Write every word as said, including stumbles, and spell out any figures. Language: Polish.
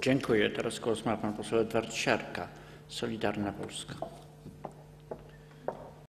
Dziękuję. Teraz głos ma pan poseł Edward Siarka, Solidarna Polska.